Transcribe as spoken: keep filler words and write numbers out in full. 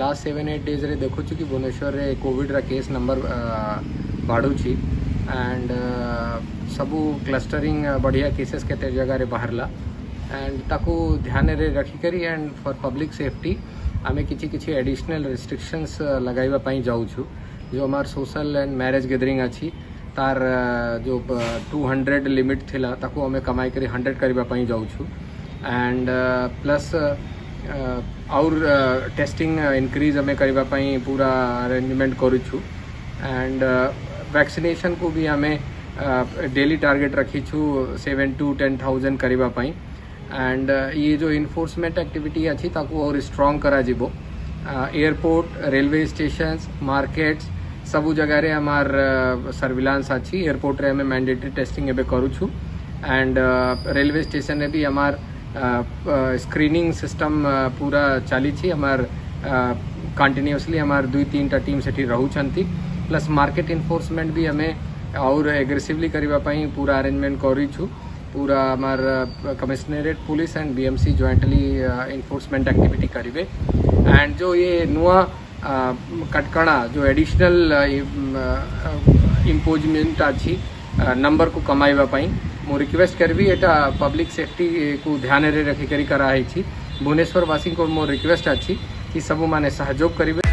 Last seven eight days रे देखु कि भुवनेश्वर रे कोविड रा केस नंबर बढ़ुची एंड सबू क्लस्टरिंग बढ़िया केसेस केते जगह रे बाहरला एंड ताकू ध्यान रे रखी करी एंड फॉर पब्लिक सेफ्टी आमे किछि किछि एडिशनल रिस्ट्रिक्शंस लगाइबा पई जाऊ छु। जो हमार सोशल एंड मैरिज गैदरिंग अच्छी तार जो टू हंड्रेड लिमिट थिला ताकू हमें कमाई करी हंड्रेड करबा पई जाऊ छु एंड प्लस और टेस्टिंग इंक्रीज हमें करबा पई पूरा अरेंजमेंट करू छु एंड वैक्सीनेशन को भी हमें डेली टारगेट रखी छु सेवन टू टेन थाउजेंड करबा पई एंड ये जो इन्फोर्समेंट एक्टिविटी अच्छी ताकू और स्ट्रॉन्ग करा जिबो। एयरपोर्ट रेलवे स्टेशन मार्केट्स सबू जगह रे हमार सर्विलांस अच्छी एयरपोर्ट रे हमें मैंडेटरी टेस्टिंग एबे करू छु एंड रेलवे स्टेशन रे भी हमार स्क्रीनिंग सिस्टम पूरा चली छी हमार कंटिन्यूअसली हमार दुई तीन टा टीम सेठी रहू छंती प्लस मार्केट इन्फोर्समेंट भी हमें और एग्रेसिवली करबा पई पूरा अरेंजमेंट करी छु। पूरा हमार commissionerate police and BMC jointly enforcement activity करिवे एंड जो ये नुआ कटकणा जो एडिशनल इम्पोजमेंट अच्छी नंबर को कमाइबा पई मु रिक्वेस्ट करबी एटा पब्लिक सेफ्टी को ध्यान रे रखी करी करा है छी। भुवनेश्वर वासी को मोर रिक्वेस्ट अच्छी कि सबू माने सहयोग करिवे।